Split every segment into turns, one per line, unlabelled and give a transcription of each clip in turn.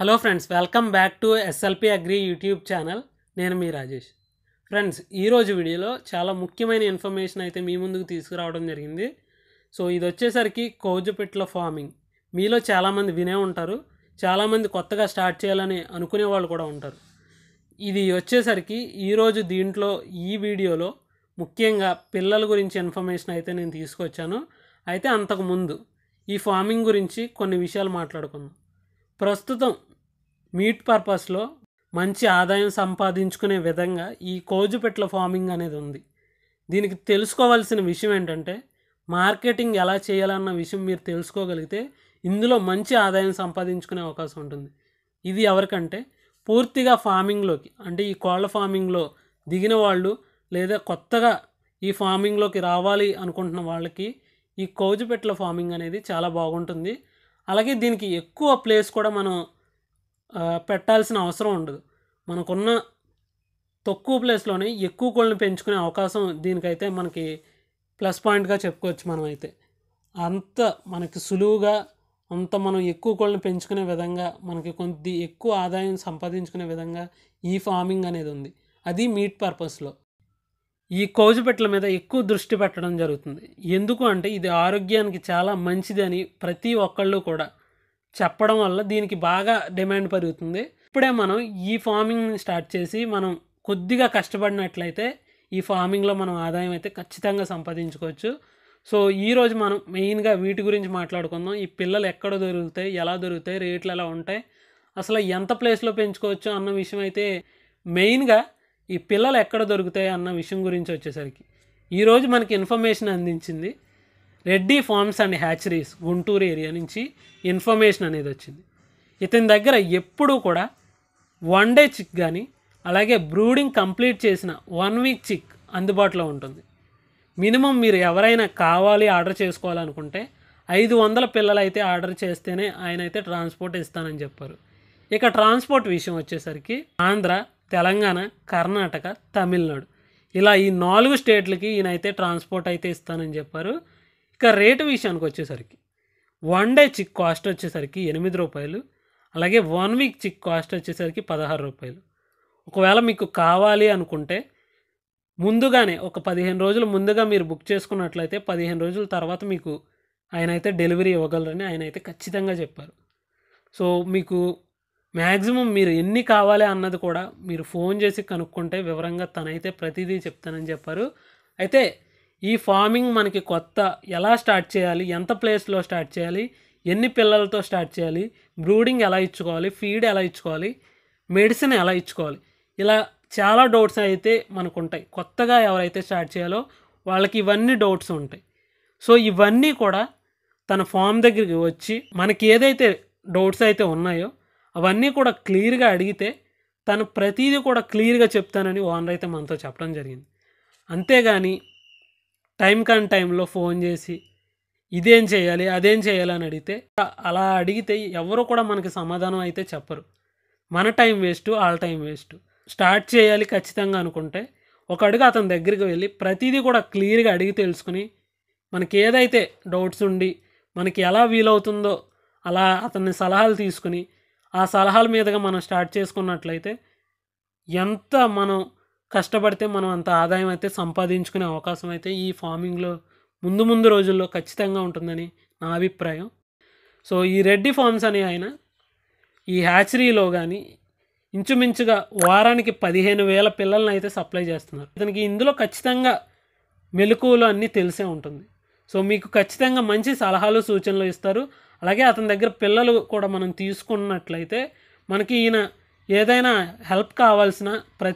Hello friends, welcome back to SLP agri YouTube channel. నేను మీ Rajesh. Friends, ఈరోజు వీడియోలో చాలా ముఖ్యమైన ఇన్ఫర్మేషన్ అయితే మీ ముందుకు తీసుకురావడం జరిగింది. సో ఇది వచ్చేసరికి కౌజుపెట్ల ఫార్మింగ్. మీలో చాలామంది వినే ఉంటారు, చాలామంది కొత్తగా స్టార్ట్ చేయాలని అనుకునే వాళ్ళు కూడా ఉంటారు. ఇది వచ్చేసరికి ఈరోజు దీంట్లో ఈ వీడియోలో ముఖ్యంగా పిల్లల గురించి ఇన్ఫర్మేషన్ అయితే నేను తీసుకొచ్చాను. అయితే అంతకుముందు ఈ ఫార్మింగ్ గురించి కొన్ని విషయాలు మాట్లాడుకుందాం. ప్రస్తుతం మీట్ పర్పస్లో మంచి ఆదాయం సంపాదించుకునే విధంగా ఈ కౌజుపెట్ల ఫార్మింగ్ అనేది ఉంది. దీనికి తెలుసుకోవాల్సిన విషయం ఏంటంటే, మార్కెటింగ్ ఎలా చేయాలన్న విషయం మీరు తెలుసుకోగలిగితే ఇందులో మంచి ఆదాయం సంపాదించుకునే అవకాశం ఉంటుంది. ఇది ఎవరికంటే పూర్తిగా ఫార్మింగ్లోకి, అంటే ఈ కోళ్ళ ఫార్మింగ్లో దిగిన వాళ్ళు లేదా కొత్తగా ఈ ఫార్మింగ్లోకి రావాలి అనుకుంటున్న వాళ్ళకి ఈ కౌజుపెట్ల ఫార్మింగ్ అనేది చాలా బాగుంటుంది. అలాగే దీనికి ఎక్కువ ప్లేస్ కూడా మనం పెట్టాల్సిన అవసరం ఉండదు. మనకున్న తక్కువ ప్లేస్లోనే ఎక్కువ కోళ్ళని పెంచుకునే అవకాశం దీనికైతే మనకి ప్లస్ పాయింట్గా చెప్పుకోవచ్చు. మనమైతే అంత మనకి సులువుగా అంత మనం ఎక్కువ కోళ్ళని పెంచుకునే విధంగా, మనకి కొద్ది ఎక్కువ ఆదాయం సంపాదించుకునే విధంగా ఈ ఫార్మింగ్ అనేది ఉంది. అది మీట్ పర్పస్లో ఈ కౌజుపెట్ల మీద ఎక్కువ దృష్టి పెట్టడం జరుగుతుంది. ఎందుకు అంటే ఇది ఆరోగ్యానికి చాలా మంచిదని ప్రతి ఒక్కళ్ళు కూడా చెప్పడం వల్ల దీనికి బాగా డిమాండ్ పెరుగుతుంది. ఇప్పుడే మనం ఈ ఫార్మింగ్ని స్టార్ట్ చేసి మనం కొద్దిగా కష్టపడినట్లయితే ఈ ఫార్మింగ్లో మనం ఆదాయం అయితే ఖచ్చితంగా సంపాదించుకోవచ్చు. సో ఈరోజు మనం మెయిన్గా వీటి గురించి మాట్లాడుకుందాం. ఈ పిల్లలు ఎక్కడ దొరుకుతాయి, ఎలా దొరుకుతాయి, రేట్లు ఎలా ఉంటాయి, అసలు ఎంత ప్లేస్లో పెంచుకోవచ్చు అన్న విషయం అయితే, మెయిన్గా ఈ పిల్లలు ఎక్కడ దొరుకుతాయి అన్న విషయం గురించి వచ్చేసరికి ఈరోజు మనకి ఇన్ఫర్మేషన్ అందించింది Reddy farms and hatcheries Guntur area నుంచి ఇన్ఫర్మేషన్ అనేది వచ్చింది. ఇతని దగ్గర ఎప్పుడూ కూడా 1 డే చిక్ కానీ, అలాగే బ్రూడింగ్ కంప్లీట్ చేసిన 1 వీక్ చిక్ అందుబాటులో ఉంటుంది. మినిమం మీరు ఎవరైనా కావాలి ఆర్డర్ చేసుకోవాలనుకుంటే 500 పిల్లలు అయితే ఆర్డర్ చేస్తేనే ఆయన అయితే ట్రాన్స్పోర్ట్ ఇస్తానని చెప్పారు. ఇక ట్రాన్స్పోర్ట్ విషయం వచ్చేసరికి ఆంధ్ర, తెలంగాణ, కర్ణాటక, తమిళనాడు ఇలా ఈ 4 స్టేట్లకి ఈయనైతే ట్రాన్స్పోర్ట్ అయితే ఇస్తానని చెప్పారు. ఇక రేటు విషయానికి వచ్చేసరికి 1 డే చిక్ కాస్ట్ వచ్చేసరికి 8 రూపాయలు, అలాగే 1 వీక్ చిక్ కాస్ట్ వచ్చేసరికి 16 రూపాయలు. ఒకవేళ మీకు కావాలి అనుకుంటే ముందుగానే ఒక 15 రోజులు ముందుగా మీరు బుక్ చేసుకున్నట్లయితే 15 రోజుల తర్వాత మీకు ఆయన అయితే డెలివరీ ఇవ్వగలరని ఆయన అయితే ఖచ్చితంగా చెప్పారు. సో మీకు మ్యాక్సిమం మీరు ఎన్ని కావాలి అన్నది కూడా మీరు ఫోన్ చేసి కనుక్కుంటే వివరంగా తనైతే ప్రతిదీ చెప్తానని చెప్పారు. అయితే ఈ ఫార్మింగ్ మనకి కొత్త, ఎలా స్టార్ట్ చేయాలి, ఎంత ప్లేస్లో స్టార్ట్ చేయాలి, ఎన్ని పిల్లలతో స్టార్ట్ చేయాలి, బ్రూడింగ్ ఎలా ఇచ్చుకోవాలి, ఫీడ్ ఎలా ఇచ్చుకోవాలి, మెడిసిన్ ఎలా ఇచ్చుకోవాలి, ఇలా చాలా డౌట్స్ అయితే మనకు ఉంటాయి. కొత్తగా ఎవరైతే స్టార్ట్ చేయాలో వాళ్ళకి ఇవన్నీ డౌట్స్ ఉంటాయి. సో ఇవన్నీ కూడా తన ఫామ్ దగ్గరికి వచ్చి మనకి ఏదైతే డౌట్స్ అయితే ఉన్నాయో అవన్నీ కూడా క్లియర్గా అడిగితే తను ప్రతిదీ కూడా క్లియర్గా చెప్తానని ఓనర్ అయితే మనతో చెప్పడం జరిగింది. అంతేగాని టైం కాని టైంలో ఫోన్ చేసి ఇదేం చేయాలి, అదేం చేయాలి అని అడిగితే, అలా అడిగితే ఎవరు కూడా మనకి సమాధానం అయితే చెప్పరు. మన టైం వేస్ట్, వాళ్ళ టైం వేస్ట్. స్టార్ట్ చేయాలి ఖచ్చితంగా అనుకుంటే ఒక అడుగు అతని దగ్గరికి వెళ్ళి ప్రతిదీ కూడా క్లియర్గా అడిగి తెలుసుకుని, మనకి ఏదైతే డౌట్స్ ఉండి మనకి ఎలా వీలవుతుందో అలా అతన్ని సలహాలు తీసుకుని ఆ సలహాల మీదుగా మనం స్టార్ట్ చేసుకున్నట్లయితే ఎంత మనం కష్టపడితే మనం అంత ఆదాయం అయితే సంపాదించుకునే అవకాశం అయితే ఈ ఫార్మింగ్లో ముందు రోజుల్లో ఖచ్చితంగా ఉంటుందని నా అభిప్రాయం. సో ఈ రెడ్డి ఫార్మ్స్ అనే ఆయన ఈ హ్యాచరీలో కానీ ఇంచుమించుగా వారానికి 15,000 పిల్లలను అయితే సప్లై చేస్తున్నారు. ఇతనికి ఇందులో ఖచ్చితంగా మెలకువలు అన్నీ తెలిసే ఉంటుంది. సో మీకు ఖచ్చితంగా మంచి సలహాలు, సూచనలు ఇస్తారు. అలాగే అతని దగ్గర పిల్లలు కూడా మనం తీసుకున్నట్లయితే మనకి ఈయన ఏదైనా హెల్ప్ కావాల్సిన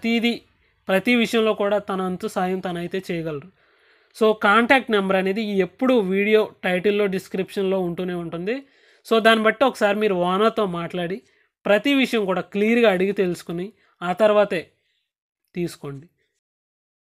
ప్రతి విషయంలో కూడా తన అంతు సాయం తనైతే చేయగలరు. సో కాంటాక్ట్ నెంబర్ అనేది ఎప్పుడు వీడియో టైటిల్లో, డిస్క్రిప్షన్లో ఉంటూనే ఉంటుంది. సో దాన్ని బట్టి ఒకసారి మీరు ఓనర్తో మాట్లాడి ప్రతి విషయం కూడా క్లియర్గా అడిగి తెలుసుకుని ఆ తర్వాతే తీసుకోండి.